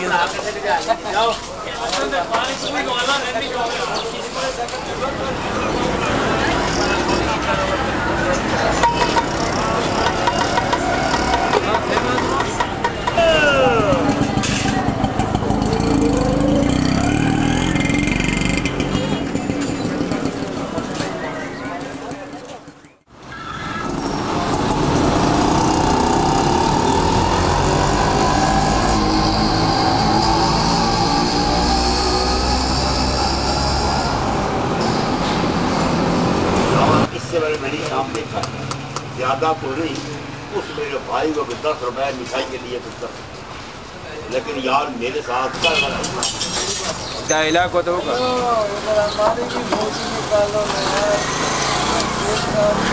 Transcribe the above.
मैंने शाम देखा ज्यादा तो नहीं, उस मेरे भाई को 10 रुपए मिठाई के लिए कुछ कर, लेकिन यार मेरे साथ डायला को तो होगा।